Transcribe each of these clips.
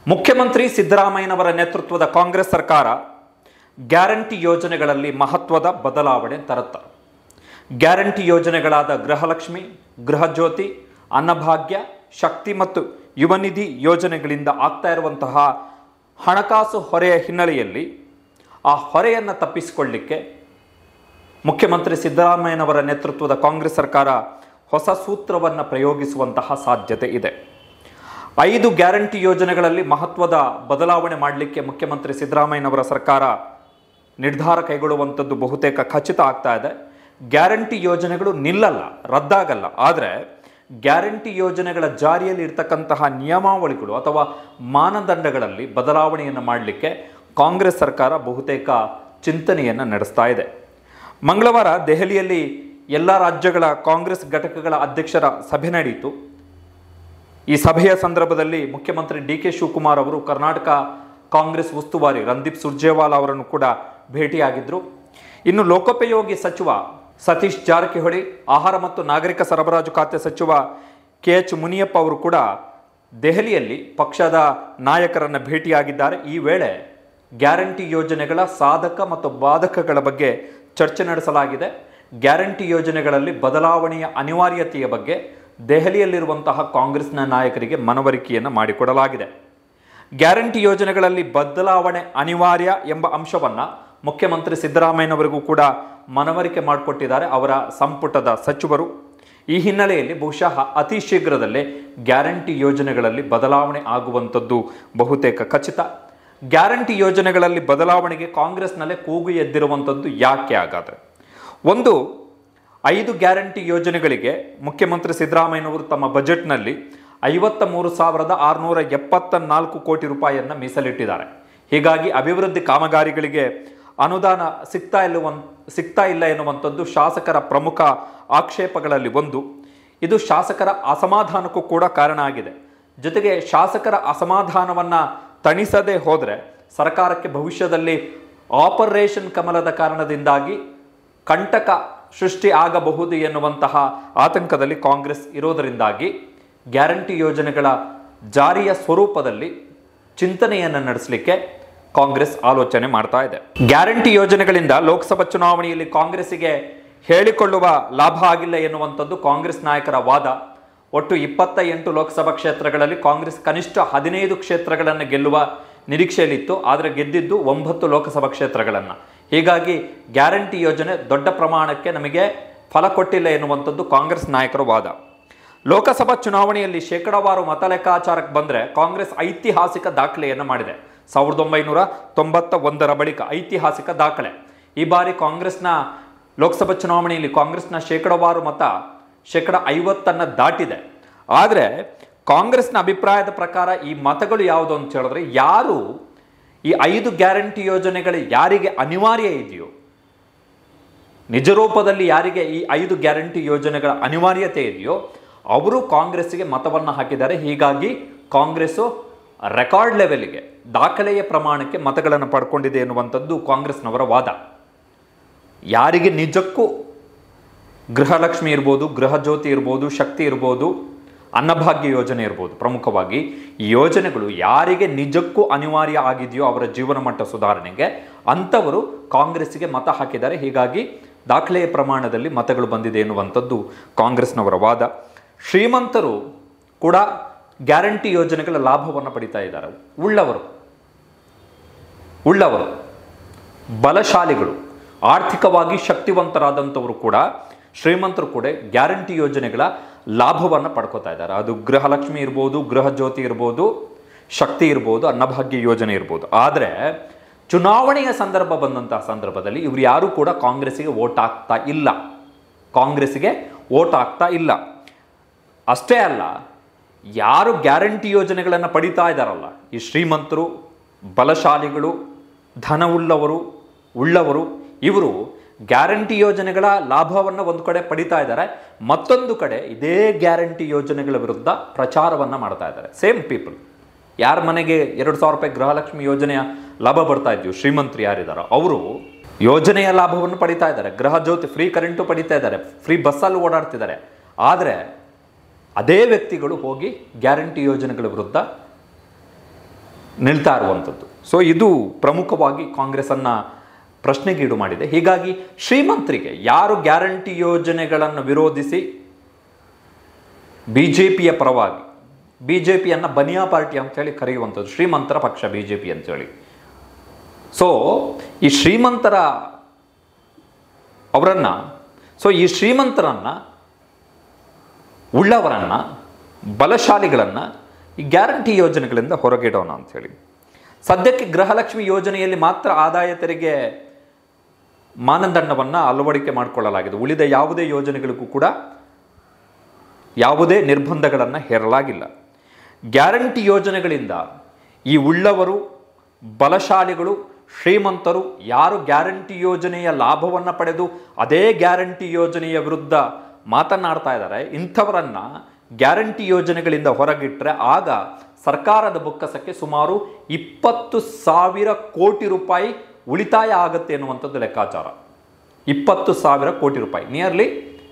ಮುಖ್ಯಮಂತ್ರಿ ಸಿದ್ದರಾಮಯ್ಯನವರ ನೇತೃತ್ವದ ಕಾಂಗ್ರೆಸ್ ಸರ್ಕಾರ ಗ್ಯಾರಂಟಿ ಯೋಜನೆಗಳಲ್ಲಿ ಮಹತ್ವದ ಬದಲಾವಣೆ ತರುತ್ತಾರೆ. ಗ್ಯಾರಂಟಿ ಯೋಜನೆಗಳಾದ ಗೃಹಲಕ್ಷ್ಮಿ, ಗೃಹಜ್ಯೋತಿ, ಅನ್ನಭಾಗ್ಯ, ಶಕ್ತಿ ಮತ್ತು ಯುವನಿಧಿ ಯೋಜನೆಗಳಿಂದ ಆಗ್ತಾ ಇರುವಂತಹ ಹಣಕಾಸು ಹೊರೆಯ ಹಿನ್ನೆಲೆಯಲ್ಲಿ ಆ ಹೊರೆಯನ್ನು ತಪ್ಪಿಸಿಕೊಳ್ಳಲಿಕ್ಕೆ ಮುಖ್ಯಮಂತ್ರಿ ಸಿದ್ದರಾಮಯ್ಯನವರ ನೇತೃತ್ವದ ಕಾಂಗ್ರೆಸ್ ಸರ್ಕಾರ ಹೊಸ ಸೂತ್ರವನ್ನು ಪ್ರಯೋಗಿಸುವಂತಹ ಸಾಧ್ಯತೆ ಇದೆ. 5 ಗ್ಯಾರಂಟಿ ಯೋಜನೆಗಳಲ್ಲಿ ಮಹತ್ವದ ಬದಲಾವಣೆ ಮಾಡಲಿಕ್ಕೆ ಮುಖ್ಯಮಂತ್ರಿ ಸಿದ್ದರಾಮಯ್ಯನವರ ಸರ್ಕಾರ ನಿರ್ಧಾರ ಕೈಗೊಳ್ಳುವಂಥದ್ದು ಬಹುತೇಕ ಖಚಿತ ಆಗ್ತಾ ಇದೆ. ಗ್ಯಾರಂಟಿ ಯೋಜನೆಗಳು ನಿಲ್ಲಲ್ಲ, ರದ್ದಾಗಲ್ಲ. ಆದರೆ ಗ್ಯಾರಂಟಿ ಯೋಜನೆಗಳ ಜಾರಿಯಲ್ಲಿ ಇರ್ತಕ್ಕಂತಹ ನಿಯಮಾವಳಿಗಳು ಅಥವಾ ಮಾನದಂಡಗಳಲ್ಲಿ ಬದಲಾವಣೆಯನ್ನು ಮಾಡಲಿಕ್ಕೆ ಕಾಂಗ್ರೆಸ್ ಸರ್ಕಾರ ಬಹುತೇಕ ಚಿಂತನೆಯನ್ನು ನಡೆಸ್ತಾ ಇದೆ. ಮಂಗಳವಾರ ದೆಹಲಿಯಲ್ಲಿ ಎಲ್ಲ ರಾಜ್ಯಗಳ ಕಾಂಗ್ರೆಸ್ ಘಟಕಗಳ ಅಧ್ಯಕ್ಷರ ಸಭೆ ನಡೆಯಿತು. ಈ ಸಭೆಯ ಸಂದರ್ಭದಲ್ಲಿ ಮುಖ್ಯಮಂತ್ರಿ ಡಿ ಕೆ ಶಿವಕುಮಾರ್ ಅವರು ಕರ್ನಾಟಕ ಕಾಂಗ್ರೆಸ್ ಉಸ್ತುವಾರಿ ರಣದೀಪ್ ಸುರ್ಜೇವಾಲಾ ಅವರನ್ನು ಕೂಡ ಭೇಟಿಯಾಗಿದ್ದರು. ಇನ್ನು ಲೋಕೋಪಯೋಗಿ ಸಚಿವ ಸತೀಶ್ ಜಾರಕಿಹೊಳಿ, ಆಹಾರ ಮತ್ತು ನಾಗರಿಕ ಸರಬರಾಜು ಖಾತೆ ಸಚಿವ KH ಮುನಿಯಪ್ಪ ಅವರು ಕೂಡ ದೆಹಲಿಯಲ್ಲಿ ಪಕ್ಷದ ನಾಯಕರನ್ನು ಭೇಟಿಯಾಗಿದ್ದಾರೆ. ಈ ವೇಳೆ ಗ್ಯಾರಂಟಿ ಯೋಜನೆಗಳ ಸಾಧಕ ಮತ್ತು ಬಾಧಕಗಳ ಬಗ್ಗೆ ಚರ್ಚೆ ನಡೆಸಲಾಗಿದೆ. ಗ್ಯಾರಂಟಿ ಯೋಜನೆಗಳಲ್ಲಿ ಬದಲಾವಣೆಯ ಅನಿವಾರ್ಯತೆಯ ಬಗ್ಗೆ ದೆಹಲಿಯಲ್ಲಿರುವಂತಹ ಕಾಂಗ್ರೆಸ್ನ ನಾಯಕರಿಗೆ ಮನವರಿಕೆಯನ್ನು ಮಾಡಿಕೊಡಲಾಗಿದೆ. ಗ್ಯಾರಂಟಿ ಯೋಜನೆಗಳಲ್ಲಿ ಬದಲಾವಣೆ ಅನಿವಾರ್ಯ ಎಂಬ ಅಂಶವನ್ನು ಮುಖ್ಯಮಂತ್ರಿ ಸಿದ್ದರಾಮಯ್ಯನವರಿಗೂ ಕೂಡ ಮನವರಿಕೆ ಮಾಡಿಕೊಟ್ಟಿದ್ದಾರೆ ಅವರ ಸಂಪುಟದ ಸಚಿವರು. ಈ ಹಿನ್ನೆಲೆಯಲ್ಲಿ ಬಹುಶಃ ಅತಿ ಶೀಘ್ರದಲ್ಲೇ ಗ್ಯಾರಂಟಿ ಯೋಜನೆಗಳಲ್ಲಿ ಬದಲಾವಣೆ ಆಗುವಂಥದ್ದು ಬಹುತೇಕ ಖಚಿತ. ಗ್ಯಾರಂಟಿ ಯೋಜನೆಗಳಲ್ಲಿ ಬದಲಾವಣೆಗೆ ಕಾಂಗ್ರೆಸ್ನಲ್ಲೇ ಕೂಗು ಎದ್ದಿರುವಂಥದ್ದು ಯಾಕೆ ಹಾಗಾದರೆ? ಒಂದು, 5 ಗ್ಯಾರಂಟಿ ಯೋಜನೆಗಳಿಗೆ ಮುಖ್ಯಮಂತ್ರಿ ಸಿದ್ದರಾಮಯ್ಯನವರು ತಮ್ಮ ಬಜೆಟ್ನಲ್ಲಿ 53,674 ಕೋಟಿ ರೂಪಾಯಿಯನ್ನು ಮೀಸಲಿಟ್ಟಿದ್ದಾರೆ. ಹೀಗಾಗಿ ಅಭಿವೃದ್ಧಿ ಕಾಮಗಾರಿಗಳಿಗೆ ಅನುದಾನ ಸಿಗ್ತಾ ಇಲ್ಲ ಎನ್ನುವಂಥದ್ದು ಶಾಸಕರ ಪ್ರಮುಖ ಆಕ್ಷೇಪಗಳಲ್ಲಿ ಒಂದು. ಇದು ಶಾಸಕರ ಅಸಮಾಧಾನಕ್ಕೂ ಕೂಡ ಕಾರಣ ಆಗಿದೆ. ಜೊತೆಗೆ ಶಾಸಕರ ಅಸಮಾಧಾನವನ್ನು ತಣಿಸದೇ ಹೋದರೆ ಸರ್ಕಾರಕ್ಕೆ ಭವಿಷ್ಯದಲ್ಲಿ ಆಪರೇಷನ್ ಕಮಲದ ಕಾರಣದಿಂದಾಗಿ ಕಂಟಕ ಸೃಷ್ಟಿ ಆಗಬಹುದು ಎನ್ನುವಂತಹ ಆತಂಕದಲ್ಲಿ ಕಾಂಗ್ರೆಸ್ ಇರೋದರಿಂದಾಗಿ ಗ್ಯಾರಂಟಿ ಯೋಜನೆಗಳ ಜಾರಿಯ ಸ್ವರೂಪದಲ್ಲಿ ಚಿಂತನೆಯನ್ನು ನಡೆಸಲಿಕ್ಕೆ ಕಾಂಗ್ರೆಸ್ ಆಲೋಚನೆ ಮಾಡ್ತಾ ಇದೆ. ಗ್ಯಾರಂಟಿ ಯೋಜನೆಗಳಿಂದ ಲೋಕಸಭಾ ಚುನಾವಣೆಯಲ್ಲಿ ಕಾಂಗ್ರೆಸ್ಸಿಗೆ ಹೇಳಿಕೊಳ್ಳುವ ಲಾಭ ಆಗಿಲ್ಲ ಎನ್ನುವಂಥದ್ದು ಕಾಂಗ್ರೆಸ್ ನಾಯಕರ ವಾದ. ಒಟ್ಟು 28 ಲೋಕಸಭಾ ಕ್ಷೇತ್ರಗಳಲ್ಲಿ ಕಾಂಗ್ರೆಸ್ ಕನಿಷ್ಠ 15 ಕ್ಷೇತ್ರಗಳನ್ನು ಗೆಲ್ಲುವ ನಿರೀಕ್ಷೆಯಲ್ಲಿತ್ತು. ಆದರೆ ಗೆದ್ದಿದ್ದು 9 ಲೋಕಸಭಾ ಕ್ಷೇತ್ರಗಳನ್ನು. ಹೀಗಾಗಿ ಗ್ಯಾರಂಟಿ ಯೋಜನೆ ದೊಡ್ಡ ಪ್ರಮಾಣಕ್ಕೆ ನಮಗೆ ಫಲ ಕೊಟ್ಟಿಲ್ಲ ಎನ್ನುವಂಥದ್ದು ಕಾಂಗ್ರೆಸ್ ನಾಯಕರ ವಾದ. ಲೋಕಸಭಾ ಚುನಾವಣೆಯಲ್ಲಿ ಶೇಕಡಾವಾರು ಮತ ಲೆಕ್ಕಾಚಾರಕ್ಕೆ ಬಂದರೆ ಕಾಂಗ್ರೆಸ್ ಐತಿಹಾಸಿಕ ದಾಖಲೆಯನ್ನು ಮಾಡಿದೆ. 1991ರ ಬಳಿಕ ಐತಿಹಾಸಿಕ ದಾಖಲೆ. ಈ ಬಾರಿ ಕಾಂಗ್ರೆಸ್ನ ಲೋಕಸಭಾ ಚುನಾವಣೆಯಲ್ಲಿ ಕಾಂಗ್ರೆಸ್ನ ಶೇಕಡಾವಾರು ಮತ 50% ದಾಟಿದೆ. ಆದರೆ ಕಾಂಗ್ರೆಸ್ನ ಅಭಿಪ್ರಾಯದ ಪ್ರಕಾರ ಈ ಮತಗಳು ಯಾವುದು ಅಂತ ಹೇಳಿದ್ರೆ, ಯಾರು ಈ 5 ಗ್ಯಾರಂಟಿ ಯೋಜನೆಗಳು ಯಾರಿಗೆ ಅನಿವಾರ್ಯ ಇದೆಯೋ, ನಿಜರೂಪದಲ್ಲಿ ಯಾರಿಗೆ ಈ 5 ಗ್ಯಾರಂಟಿ ಯೋಜನೆಗಳ ಅನಿವಾರ್ಯತೆ ಇದೆಯೋ ಅವರು ಕಾಂಗ್ರೆಸ್ಸಿಗೆ ಮತವನ್ನು ಹಾಕಿದ್ದಾರೆ. ಹೀಗಾಗಿ ಕಾಂಗ್ರೆಸ್ಸು ರೆಕಾರ್ಡ್ ಲೆವೆಲ್ಗೆ, ದಾಖಲೆಯ ಪ್ರಮಾಣಕ್ಕೆ ಮತಗಳನ್ನು ಪಡ್ಕೊಂಡಿದೆ ಎನ್ನುವಂಥದ್ದು ಕಾಂಗ್ರೆಸ್ನವರ ವಾದ. ಯಾರಿಗೆ ನಿಜಕ್ಕೂ ಗೃಹಲಕ್ಷ್ಮಿ ಇರ್ಬೋದು, ಗೃಹಜ್ಯೋತಿ ಇರ್ಬೋದು, ಶಕ್ತಿ ಇರ್ಬೋದು, ಅನ್ನಭಾಗ್ಯ ಯೋಜನೆ ಇರ್ಬೋದು, ಪ್ರಮುಖವಾಗಿ ಈ ಯೋಜನೆಗಳು ಯಾರಿಗೆ ನಿಜಕ್ಕೂ ಅನಿವಾರ್ಯ ಆಗಿದೆಯೋ ಅವರ ಜೀವನ ಮಟ್ಟ ಸುಧಾರಣೆಗೆ ಅಂಥವರು ಕಾಂಗ್ರೆಸ್ಸಿಗೆ ಮತ ಹಾಕಿದ್ದಾರೆ. ಹೀಗಾಗಿ ದಾಖಲೆಯ ಪ್ರಮಾಣದಲ್ಲಿ ಮತಗಳು ಬಂದಿದೆ ಎನ್ನುವಂಥದ್ದು ಕಾಂಗ್ರೆಸ್ನವರ ವಾದ. ಶ್ರೀಮಂತರು ಕೂಡ ಗ್ಯಾರಂಟಿ ಯೋಜನೆಗಳ ಲಾಭವನ್ನು ಪಡಿತಾ ಇದ್ದಾರೆ. ಉಳ್ಳವರು ಬಲಶಾಲಿಗಳು, ಆರ್ಥಿಕವಾಗಿ ಶಕ್ತಿವಂತರಾದಂಥವರು ಕೂಡ, ಶ್ರೀಮಂತರು ಕೂಡ ಗ್ಯಾರಂಟಿ ಯೋಜನೆಗಳ ಲಾಭವನ್ನು ಪಡ್ಕೋತಾ ಇದ್ದಾರೆ. ಅದು ಗೃಹಲಕ್ಷ್ಮಿ ಇರ್ಬೋದು, ಗೃಹಜ್ಯೋತಿ ಇರ್ಬೋದು, ಶಕ್ತಿ ಇರ್ಬೋದು, ಅನ್ನಭಾಗ್ಯ ಯೋಜನೆ ಇರ್ಬೋದು. ಆದರೆ ಚುನಾವಣೆಯ ಸಂದರ್ಭ ಬಂದಂತಹ ಸಂದರ್ಭದಲ್ಲಿ ಇವರು ಯಾರೂ ಕೂಡ ಕಾಂಗ್ರೆಸ್ಸಿಗೆ ವೋಟ್ ಆಗ್ತಾ ಇಲ್ಲ. ಅಷ್ಟೇ ಅಲ್ಲ, ಯಾರು ಗ್ಯಾರಂಟಿ ಯೋಜನೆಗಳನ್ನು ಪಡಿತಾ ಇದ್ದಾರಲ್ಲ, ಈ ಶ್ರೀಮಂತರು, ಬಲಶಾಲಿಗಳು, ಉಳ್ಳವರು ಇವರು ಗ್ಯಾರಂಟಿ ಯೋಜನೆಗಳ ಲಾಭವನ್ನು ಒಂದು ಕಡೆ ಪಡಿತಾ ಇದ್ದಾರೆ, ಮತ್ತೊಂದು ಕಡೆ ಇದೇ ಗ್ಯಾರಂಟಿ ಯೋಜನೆಗಳ ವಿರುದ್ಧ ಪ್ರಚಾರವನ್ನು ಮಾಡ್ತಾ ಇದ್ದಾರೆ. Same people. ಯಾರ ಮನೆಗೆ 2,000 ರೂಪಾಯಿ ಗೃಹಲಕ್ಷ್ಮಿ ಯೋಜನೆಯ ಲಾಭ ಬರ್ತಾ ಇದೆಯೋ, ಶ್ರೀಮಂತರು ಯಾರಿದ್ದಾರೋ ಅವರು ಯೋಜನೆಯ ಲಾಭವನ್ನು ಪಡಿತಾ ಇದ್ದಾರೆ. ಗೃಹಜ್ಯೋತಿ ಫ್ರೀ ಕರೆಂಟು ಪಡಿತಾ ಇದ್ದಾರೆ, ಫ್ರೀ ಬಸ್ಸಲ್ಲಿ ಓಡಾಡ್ತಿದ್ದಾರೆ. ಆದರೆ ಅದೇ ವ್ಯಕ್ತಿಗಳು ಹೋಗಿ ಗ್ಯಾರಂಟಿ ಯೋಜನೆಗಳ ವಿರುದ್ಧ ನಿಲ್ತಾ ಇರುವಂಥದ್ದು. ಸೊ ಇದು ಪ್ರಮುಖವಾಗಿ ಕಾಂಗ್ರೆಸ್ಸನ್ನು ಪ್ರಶ್ನೆಗೀಡು ಮಾಡಿದೆ. ಹೀಗಾಗಿ ಶ್ರೀಮಂತರಿಗೆ, ಯಾರು ಗ್ಯಾರಂಟಿ ಯೋಜನೆಗಳನ್ನು ವಿರೋಧಿಸಿ ಬಿ ಜೆ ಪಿಯ ಪರವಾಗಿ, ಬಿ ಜೆ ಪಿಯನ್ನು ಬನಿಯಾ ಪಾರ್ಟಿ ಅಂತೇಳಿ ಕರೆಯುವಂಥದ್ದು, ಶ್ರೀಮಂತರ ಪಕ್ಷ ಬಿ ಜೆ ಪಿ ಅಂತೇಳಿ. ಸೊ ಈ ಶ್ರೀಮಂತರ ಅವರನ್ನು, ಈ ಶ್ರೀಮಂತರನ್ನು, ಉಳ್ಳವರನ್ನು, ಬಲಶಾಲಿಗಳನ್ನು ಈ ಗ್ಯಾರಂಟಿ ಯೋಜನೆಗಳಿಂದ ಹೊರಗಿಡೋಣ ಅಂಥೇಳಿ. ಸದ್ಯಕ್ಕೆ ಗೃಹಲಕ್ಷ್ಮಿ ಯೋಜನೆಯಲ್ಲಿ ಮಾತ್ರ ಆದಾಯ ತೆರಿಗೆ ಮಾನದಂಡವನ್ನು ಅಳವಡಿಕೆ ಮಾಡಿಕೊಳ್ಳಲಾಗಿದೆ. ಉಳಿದ ಯಾವುದೇ ಯೋಜನೆಗಳಿಗೂ ಕೂಡ ಯಾವುದೇ ನಿರ್ಬಂಧಗಳನ್ನು ಹೇರಲಾಗಿಲ್ಲ. ಗ್ಯಾರಂಟಿ ಯೋಜನೆಗಳಿಂದ ಈ ಉಳ್ಳವರು, ಬಲಶಾಲಿಗಳು, ಶ್ರೀಮಂತರು ಯಾರು ಗ್ಯಾರಂಟಿ ಯೋಜನೆಯ ಲಾಭವನ್ನು ಪಡೆದು ಅದೇ ಗ್ಯಾರಂಟಿ ಯೋಜನೆಯ ವಿರುದ್ಧ ಮಾತನಾಡ್ತಾ ಇದ್ದಾರೆ, ಇಂಥವರನ್ನು ಗ್ಯಾರಂಟಿ ಯೋಜನೆಗಳಿಂದ ಹೊರಗಿಟ್ಟರೆ ಆಗ ಸರ್ಕಾರದ ಬೊಕ್ಕಸಕ್ಕೆ ಸುಮಾರು 20,000 ಕೋಟಿ ರೂಪಾಯಿ ಉಳಿತಾಯ ಆಗುತ್ತೆ ಎನ್ನುವಂಥದ್ದು ಲೆಕ್ಕಾಚಾರ. 20,000 ಕೋಟಿ ರೂಪಾಯಿ, ನಿಯರ್ಲಿ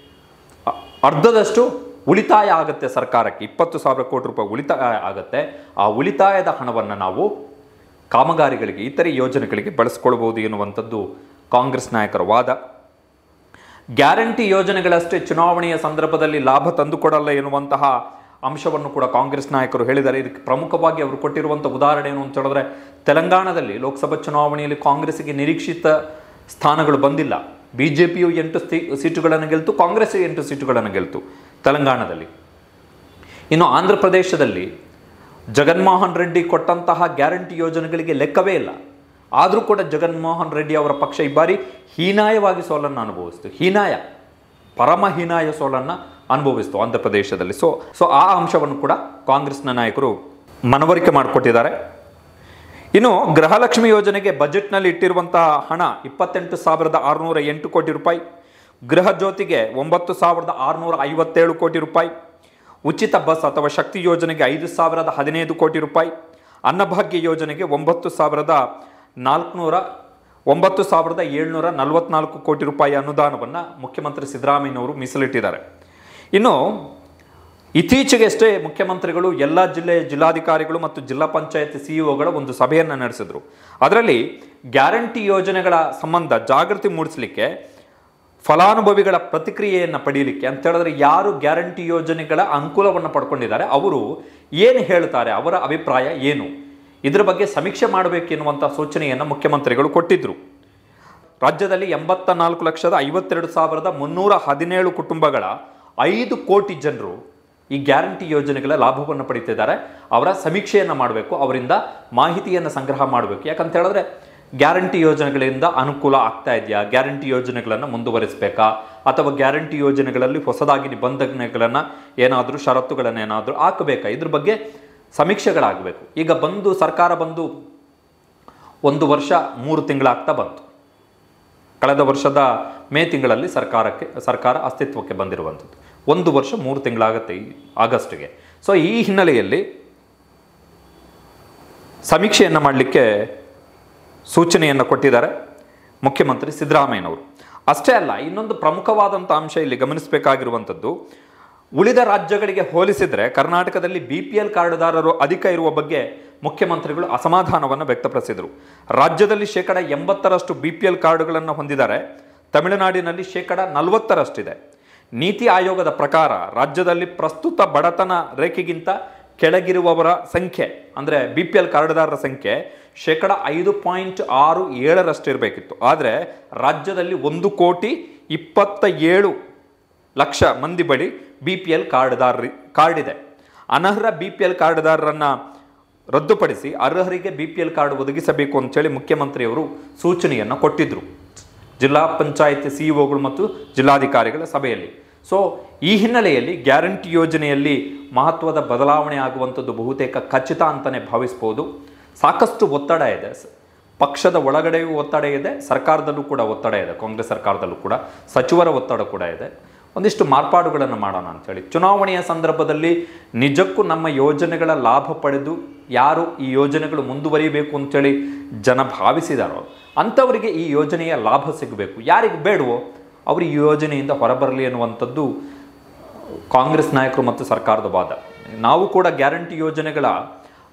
ಅರ್ಧದಷ್ಟು ಉಳಿತಾಯ ಆಗುತ್ತೆ ಸರ್ಕಾರಕ್ಕೆ. 20,000 ಕೋಟಿ ರೂಪಾಯಿ ಉಳಿತಾಯ ಆಗುತ್ತೆ. ಆ ಉಳಿತಾಯದ ಹಣವನ್ನು ನಾವು ಕಾಮಗಾರಿಗಳಿಗೆ, ಇತರೆ ಯೋಜನೆಗಳಿಗೆ ಬಳಸ್ಕೊಳ್ಬೋದು ಎನ್ನುವಂಥದ್ದು ಕಾಂಗ್ರೆಸ್ ನಾಯಕರ ವಾದ. ಗ್ಯಾರಂಟಿ ಯೋಜನೆಗಳಷ್ಟೇ ಚುನಾವಣೆಯ ಸಂದರ್ಭದಲ್ಲಿ ಲಾಭ ತಂದುಕೊಡಲ್ಲ ಎನ್ನುವಂತಹ ಅಂಶವನ್ನು ಕೂಡ ಕಾಂಗ್ರೆಸ್ ನಾಯಕರು ಹೇಳಿದ್ದಾರೆ. ಇದಕ್ಕೆ ಪ್ರಮುಖವಾಗಿ ಅವರು ಕೊಟ್ಟಿರುವಂಥ ಉದಾಹರಣೆ ಏನು ಅಂತ ಹೇಳಿದ್ರೆ, ತೆಲಂಗಾಣದಲ್ಲಿ ಲೋಕಸಭಾ ಚುನಾವಣೆಯಲ್ಲಿ ಕಾಂಗ್ರೆಸ್ಗೆ ನಿರೀಕ್ಷಿತ ಸ್ಥಾನಗಳು ಬಂದಿಲ್ಲ. ಬಿ ಜೆ ಪಿಯು 8 ಸೀಟುಗಳನ್ನು ಗೆಲ್ತು, ಕಾಂಗ್ರೆಸ್ 8 ಸೀಟುಗಳನ್ನು ಗೆಲ್ತು ತೆಲಂಗಾಣದಲ್ಲಿ. ಇನ್ನು ಆಂಧ್ರ ಪ್ರದೇಶದಲ್ಲಿ ಜಗನ್ಮೋಹನ್ ರೆಡ್ಡಿ ಕೊಟ್ಟಂತಹ ಗ್ಯಾರಂಟಿ ಯೋಜನೆಗಳಿಗೆ ಲೆಕ್ಕವೇ ಇಲ್ಲ. ಆದರೂ ಕೂಡ ಜಗನ್ಮೋಹನ್ ರೆಡ್ಡಿ ಅವರ ಪಕ್ಷ ಈ ಬಾರಿ ಹೀನಾಯವಾಗಿ ಸೋಲನ್ನು ಅನುಭವಿಸ್ತು. ಪರಮ ಹೀನಾಯ ಸೋಲನ್ನು ಅನುಭವಿಸ್ತು ಆಂಧ್ರ ಪ್ರದೇಶದಲ್ಲಿ. ಸೊ ಆ ಅಂಶವನ್ನು ಕೂಡ ಕಾಂಗ್ರೆಸ್ನ ನಾಯಕರು ಮನವರಿಕೆ ಮಾಡಿಕೊಟ್ಟಿದ್ದಾರೆ. ಇನ್ನು ಗೃಹಲಕ್ಷ್ಮಿ ಯೋಜನೆಗೆ ಬಜೆಟ್ನಲ್ಲಿ ಇಟ್ಟಿರುವಂತಹ ಹಣ 28,608 ಕೋಟಿ ರೂಪಾಯಿ, ಗೃಹ ಜ್ಯೋತಿಗೆ 9,657 ಕೋಟಿ ರೂಪಾಯಿ, ಉಚಿತ ಬಸ್ ಅಥವಾ ಶಕ್ತಿ ಯೋಜನೆಗೆ 5,015 ಕೋಟಿ ರೂಪಾಯಿ, ಅನ್ನಭಾಗ್ಯ ಯೋಜನೆಗೆ 9,744 ಕೋಟಿ ರೂಪಾಯಿ ಅನುದಾನವನ್ನು ಮುಖ್ಯಮಂತ್ರಿ ಸಿದ್ದರಾಮಯ್ಯನವರು ಮೀಸಲಿಟ್ಟಿದ್ದಾರೆ. ಇನ್ನು ಇತ್ತೀಚೆಗಷ್ಟೇ ಮುಖ್ಯಮಂತ್ರಿಗಳು ಎಲ್ಲ ಜಿಲ್ಲೆಯ ಜಿಲ್ಲಾಧಿಕಾರಿಗಳು ಮತ್ತು ಜಿಲ್ಲಾ ಪಂಚಾಯತ್ ಸಿಇಒಗಳ ಒಂದು ಸಭೆಯನ್ನು ನಡೆಸಿದರು. ಅದರಲ್ಲಿ ಗ್ಯಾರಂಟಿ ಯೋಜನೆಗಳ ಸಂಬಂಧ ಜಾಗೃತಿ ಮೂಡಿಸಲಿಕ್ಕೆ, ಫಲಾನುಭವಿಗಳ ಪ್ರತಿಕ್ರಿಯೆಯನ್ನು ಪಡೆಯಲಿಕ್ಕೆ ಅಂತ ಹೇಳಿದ್ರೆ, ಯಾರು ಗ್ಯಾರಂಟಿ ಯೋಜನೆಗಳ ಅನುಕೂಲವನ್ನು ಪಡ್ಕೊಂಡಿದ್ದಾರೆ ಅವರು ಏನು ಹೇಳ್ತಾರೆ, ಅವರ ಅಭಿಪ್ರಾಯ ಏನು, ಇದರ ಬಗ್ಗೆ ಸಮೀಕ್ಷೆ ಮಾಡಬೇಕೆನ್ನುವಂಥ ಸೂಚನೆಯನ್ನು ಮುಖ್ಯಮಂತ್ರಿಗಳು ಕೊಟ್ಟಿದ್ದರು. ರಾಜ್ಯದಲ್ಲಿ 84,52,317 ಕುಟುಂಬಗಳ 5 ಕೋಟಿ ಜನರು ಈ ಗ್ಯಾರಂಟಿ ಯೋಜನೆಗಳ ಲಾಭವನ್ನು ಪಡೀತಿದ್ದಾರೆ. ಅವರ ಸಮೀಕ್ಷೆಯನ್ನು ಮಾಡಬೇಕು, ಅವರಿಂದ ಮಾಹಿತಿಯನ್ನು ಸಂಗ್ರಹ ಮಾಡಬೇಕು. ಯಾಕಂತ ಹೇಳಿದ್ರೆ ಗ್ಯಾರಂಟಿ ಯೋಜನೆಗಳಿಂದ ಅನುಕೂಲ ಆಗ್ತಾ ಇದೆಯಾ, ಗ್ಯಾರಂಟಿ ಯೋಜನೆಗಳನ್ನು ಮುಂದುವರಿಸಬೇಕಾ, ಅಥವಾ ಗ್ಯಾರಂಟಿ ಯೋಜನೆಗಳಲ್ಲಿ ಹೊಸದಾಗಿ ನಿಬಂಧನೆಗಳನ್ನು ಏನಾದರೂ, ಷರತ್ತುಗಳನ್ನು ಏನಾದರೂ ಹಾಕಬೇಕಾ, ಇದ್ರ ಬಗ್ಗೆ ಸಮೀಕ್ಷೆಗಳಾಗಬೇಕು. ಈಗ ಸರ್ಕಾರ ಬಂದು 1 ವರ್ಷ 3 ತಿಂಗಳಾಗ್ತಾ ಬಂತು. ಕಳೆದ ವರ್ಷದ ಮೇ ತಿಂಗಳಲ್ಲಿ ಸರ್ಕಾರ ಅಸ್ತಿತ್ವಕ್ಕೆ ಬಂದಿರುವಂಥದ್ದು. 1 ವರ್ಷ 3 ತಿಂಗಳಾಗುತ್ತೆ ಈ ಆಗಸ್ಟ್ಗೆ. ಸೊ ಈ ಹಿನ್ನೆಲೆಯಲ್ಲಿ ಸಮೀಕ್ಷೆಯನ್ನು ಮಾಡಲಿಕ್ಕೆ ಸೂಚನೆಯನ್ನು ಕೊಟ್ಟಿದ್ದಾರೆ ಮುಖ್ಯಮಂತ್ರಿ ಸಿದ್ದರಾಮಯ್ಯನವರು. ಅಷ್ಟೇ ಅಲ್ಲ, ಇನ್ನೊಂದು ಪ್ರಮುಖವಾದಂಥ ಅಂಶ ಇಲ್ಲಿ ಗಮನಿಸಬೇಕಾಗಿರುವಂಥದ್ದು, ಉಳಿದ ರಾಜ್ಯಗಳಿಗೆ ಹೋಲಿಸಿದರೆ ಕರ್ನಾಟಕದಲ್ಲಿ BPL ಕಾರ್ಡುದಾರರು ಅಧಿಕ ಇರುವ ಬಗ್ಗೆ ಮುಖ್ಯಮಂತ್ರಿಗಳು ಅಸಮಾಧಾನವನ್ನು ವ್ಯಕ್ತಪಡಿಸಿದರು. ರಾಜ್ಯದಲ್ಲಿ 80% BPL ಕಾರ್ಡುಗಳನ್ನು ಹೊಂದಿದ್ದಾರೆ. ತಮಿಳುನಾಡಿನಲ್ಲಿ 40%ಇದೆ. ನೀತಿ ಆಯೋಗದ ಪ್ರಕಾರ ರಾಜ್ಯದಲ್ಲಿ ಪ್ರಸ್ತುತ ಬಡತನ ರೇಖೆಗಿಂತ ಕೆಳಗಿರುವವರ ಸಂಖ್ಯೆ, ಅಂದರೆ BPL ಕಾರ್ಡುದಾರರ ಸಂಖ್ಯೆ 5.67% ಇರಬೇಕಿತ್ತು. ಆದರೆ ರಾಜ್ಯದಲ್ಲಿ 1,27,00,000 ಮಂದಿ ಬಳಿ BPL ಕಾರ್ಡ್ ಇದೆ. ಅನರ್ಹ BPL ಕಾರ್ಡುದಾರರನ್ನು ರದ್ದುಪಡಿಸಿ ಅರ್ಹರಿಗೆ BPL ಕಾರ್ಡ್ ಒದಗಿಸಬೇಕು ಅಂತೇಳಿ ಮುಖ್ಯಮಂತ್ರಿಯವರು ಸೂಚನೆಯನ್ನು ಕೊಟ್ಟಿದ್ದರು ಜಿಲ್ಲಾ ಪಂಚಾಯತ್ ಸಿಇಒಗಳು ಮತ್ತು ಜಿಲ್ಲಾಧಿಕಾರಿಗಳ ಸಭೆಯಲ್ಲಿ. ಸೊ ಈ ಹಿನ್ನೆಲೆಯಲ್ಲಿ ಗ್ಯಾರಂಟಿ ಯೋಜನೆಯಲ್ಲಿ ಮಹತ್ವದ ಬದಲಾವಣೆ ಆಗುವಂಥದ್ದು ಬಹುತೇಕ ಖಚಿತ ಅಂತಲೇ ಭಾವಿಸ್ಬೋದು. ಸಾಕಷ್ಟು ಒತ್ತಡ ಇದೆ, ಪಕ್ಷದ ಒಳಗಡೆಯೂ ಒತ್ತಡ ಇದೆ, ಸರ್ಕಾರದಲ್ಲೂ ಕೂಡ ಒತ್ತಡ ಇದೆ, ಕಾಂಗ್ರೆಸ್ ಸರ್ಕಾರದಲ್ಲೂ ಕೂಡ ಸಚಿವರ ಒತ್ತಡ ಕೂಡ ಇದೆ. ಒಂದಿಷ್ಟು ಮಾರ್ಪಾಡುಗಳನ್ನು ಮಾಡೋಣ ಅಂಥೇಳಿ ಚುನಾವಣೆಯ ಸಂದರ್ಭದಲ್ಲಿ ನಿಜಕ್ಕೂ ನಮ್ಮ ಯೋಜನೆಗಳ ಲಾಭ ಪಡೆದು ಯಾರು ಈ ಯೋಜನೆಗಳು ಮುಂದುವರಿಬೇಕು ಅಂಥೇಳಿ ಜನ ಭಾವಿಸಿದಾರೋ ಅಂಥವರಿಗೆ ಈ ಯೋಜನೆಯ ಲಾಭ ಸಿಗಬೇಕು. ಯಾರಿಗೆ ಬೇಡವೋ ಅವರು ಈ ಯೋಜನೆಯಿಂದ ಹೊರಬರಲಿ ಅನ್ನುವಂಥದ್ದು ಕಾಂಗ್ರೆಸ್ ನಾಯಕರು ಮತ್ತು ಸರ್ಕಾರದ ವಾದ. ನಾವು ಕೂಡ ಗ್ಯಾರಂಟಿ ಯೋಜನೆಗಳ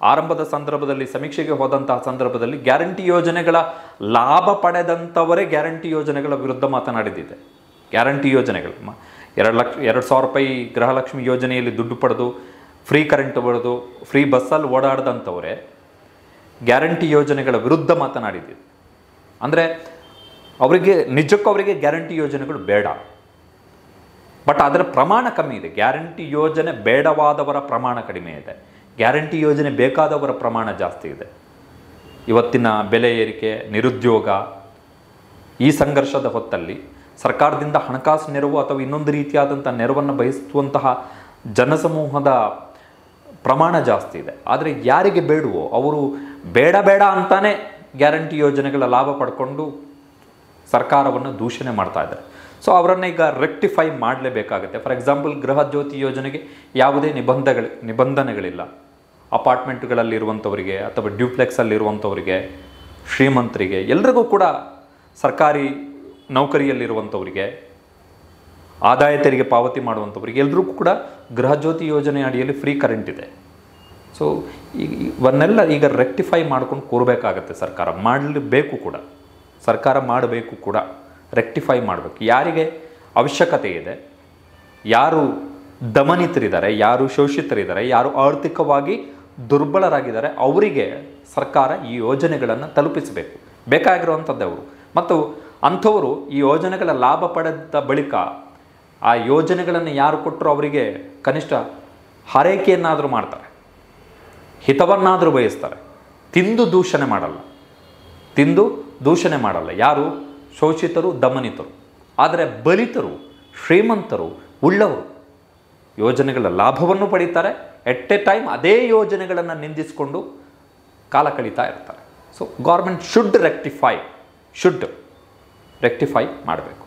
ಆರಂಭದ ಸಂದರ್ಭದಲ್ಲಿ ಸಮೀಕ್ಷೆಗೆ ಹೋದಂತಹ ಸಂದರ್ಭದಲ್ಲಿ ಗ್ಯಾರಂಟಿ ಯೋಜನೆಗಳ ಲಾಭ ಪಡೆದಂಥವರೇ ಗ್ಯಾರಂಟಿ ಯೋಜನೆಗಳ ವಿರುದ್ಧ ಮಾತನಾಡಿದ್ದಿದೆ. ಗ್ಯಾರಂಟಿ ಯೋಜನೆಗಳು 2,00,000 ರೂಪಾಯಿ ಗೃಹಲಕ್ಷ್ಮಿ ಯೋಜನೆಯಲ್ಲಿ ದುಡ್ಡು ಪಡೆದು ಫ್ರೀ ಕರೆಂಟ್ ಪಡೆದು ಫ್ರೀ ಬಸ್ಸಲ್ಲಿ ಓಡಾಡ್ದಂಥವರೇ ಗ್ಯಾರಂಟಿ ಯೋಜನೆಗಳ ವಿರುದ್ಧ ಮಾತನಾಡಿದ್ದಿದೆ. ಅಂದರೆ ನಿಜಕ್ಕೂ ಅವರಿಗೆ ಗ್ಯಾರಂಟಿ ಯೋಜನೆಗಳು ಬೇಡ, ಬಟ್ ಅದರ ಪ್ರಮಾಣ ಕಮ್ಮಿ ಇದೆ. ಗ್ಯಾರಂಟಿ ಯೋಜನೆ ಬೇಡವಾದವರ ಪ್ರಮಾಣ ಕಡಿಮೆ ಇದೆ, ಗ್ಯಾರಂಟಿ ಯೋಜನೆ ಬೇಕಾದವರ ಪ್ರಮಾಣ ಜಾಸ್ತಿ ಇದೆ. ಇವತ್ತಿನ ಬೆಲೆ ಏರಿಕೆ, ನಿರುದ್ಯೋಗ, ಈ ಸಂಘರ್ಷದ ಹೊತ್ತಲ್ಲಿ ಸರ್ಕಾರದಿಂದ ಹಣಕಾಸು ನೆರವು ಅಥವಾ ಇನ್ನೊಂದು ರೀತಿಯಾದಂಥ ನೆರವನ್ನು ಬಯಸುವಂತಹ ಜನಸಮೂಹದ ಪ್ರಮಾಣ ಜಾಸ್ತಿ ಇದೆ. ಆದರೆ ಯಾರಿಗೆ ಬೇಡವೋ ಅವರು ಬೇಡ ಅಂತಾನೆ ಗ್ಯಾರಂಟಿ ಯೋಜನೆಗಳ ಲಾಭ ಪಡ್ಕೊಂಡು ಸರ್ಕಾರವನ್ನು ದೂಷಣೆ ಮಾಡ್ತಾ ಇದ್ದಾರೆ. ಸೊ ಅವರನ್ನು ಈಗ ರೆಕ್ಟಿಫೈ ಮಾಡಲೇಬೇಕಾಗುತ್ತೆ. ಫಾರ್ ಎಕ್ಸಾಂಪಲ್, ಗೃಹ ಜ್ಯೋತಿ ಯೋಜನೆಗೆ ಯಾವುದೇ ನಿಬಂಧನೆಗಳಿಲ್ಲ. ಅಪಾರ್ಟ್ಮೆಂಟ್ಗಳಲ್ಲಿರುವಂಥವರಿಗೆ ಅಥವಾ ಡ್ಯೂಪ್ಲೆಕ್ಸಲ್ಲಿರುವಂಥವರಿಗೆ, ಶ್ರೀಮಂತರಿಗೆ, ಎಲ್ರಿಗೂ ಕೂಡ, ಸರ್ಕಾರಿ ನೌಕರಿಯಲ್ಲಿರುವಂಥವರಿಗೆ, ಆದಾಯ ತೆರಿಗೆ ಪಾವತಿ ಮಾಡುವಂಥವ್ರಿಗೆ ಎಲ್ರಿಗೂ ಕೂಡ ಗೃಹ ಜ್ಯೋತಿ ಯೋಜನೆ ಅಡಿಯಲ್ಲಿ ಫ್ರೀ ಕರೆಂಟ್ ಇದೆ. ಸೊ ಇವನ್ನೆಲ್ಲ ಈಗ ರೆಕ್ಟಿಫೈ ಮಾಡ್ಕೊಂಡು ಕೂರಬೇಕಾಗತ್ತೆ. ಸರ್ಕಾರ ಮಾಡಬೇಕು ಕೂಡ, ರೆಕ್ಟಿಫೈ ಮಾಡಬೇಕು. ಯಾರಿಗೆ ಅವಶ್ಯಕತೆ ಇದೆ, ಯಾರು ದಮನಿತರಿದ್ದಾರೆ, ಯಾರು ಶೋಷಿತರಿದ್ದಾರೆ, ಯಾರು ಆರ್ಥಿಕವಾಗಿ ದುರ್ಬಲರಾಗಿದ್ದಾರೆ, ಅವರಿಗೆ ಸರ್ಕಾರ ಈ ಯೋಜನೆಗಳನ್ನು ತಲುಪಿಸಬೇಕು. ಬೇಕಾಗಿರುವಂಥದ್ದು ಅವರು. ಮತ್ತು ಅಂಥವರು ಈ ಯೋಜನೆಗಳ ಲಾಭ ಪಡೆದ ಬಳಿಕ ಆ ಯೋಜನೆಗಳನ್ನು ಯಾರು ಕೊಟ್ಟರು ಅವರಿಗೆ ಕನಿಷ್ಠ ಹಾರೈಕೆಯನ್ನಾದರೂ ಮಾಡ್ತಾರೆ, ಹಿತವನ್ನಾದರೂ ಬಯಸ್ತಾರೆ. ತಿಂದು ದೂಷಣೆ ಮಾಡಲ್ಲ. ಯಾರು? ಶೋಷಿತರು, ದಮನಿತರು. ಆದರೆ ಬಲಿತರು, ಶ್ರೀಮಂತರು, ಉಳ್ಳವರು ಯೋಜನೆಗಳ ಲಾಭವನ್ನು ಪಡೀತಾರೆ. ಎಟ್ ಎ ಟೈಮ್ ಅದೇ ಯೋಜನೆಗಳನ್ನು ನಿಂದಿಸಿಕೊಂಡು ಕಾಲ ಕಳೀತಾ ಇರ್ತಾರೆ. ಸೊ ಗೌರ್ಮೆಂಟ್ ಶುಡ್ ರೆಕ್ಟಿಫೈ ಮಾಡಬೇಕು.